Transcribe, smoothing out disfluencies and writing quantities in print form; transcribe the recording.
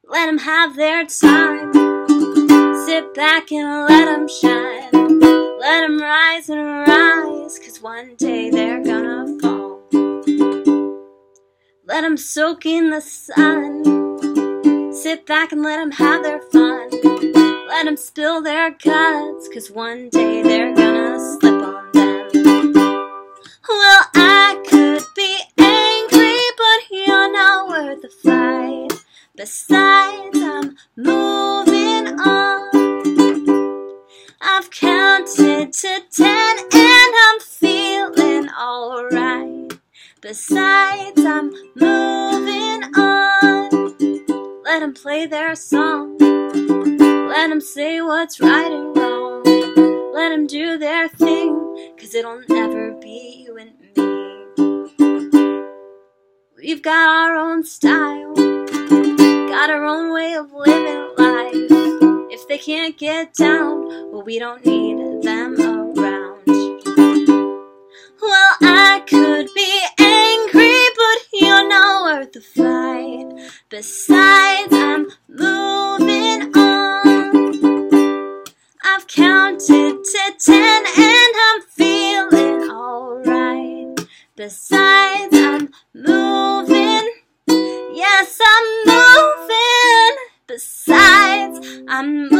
Let them have their time. Sit back and let them shine. Let them rise and rise, 'cause one day they're gonna fall. Let them soak in the sun. Sit back and let them have their fun. Let them spill their guts, 'cause one day they're gonna slip on them. Well, I could be angry, but you're not worth the fight. Besides, I'm moving on. I've counted to 10 and I'm feeling alright. Besides, I'm moving on. Let them play their song. Let them say what's right and wrong. Let them do their thing, 'cause it'll never be you and me. We've got our own style, got our own way of living life. If they can't get down, well, we don't need them around. Well, I could be angry, but you're not worth the fight. Besides, I'm moving on. I've counted to 10 and I'm feeling alright. Besides, I'm moving. Yes, I'm moving. Besides, I'm moving.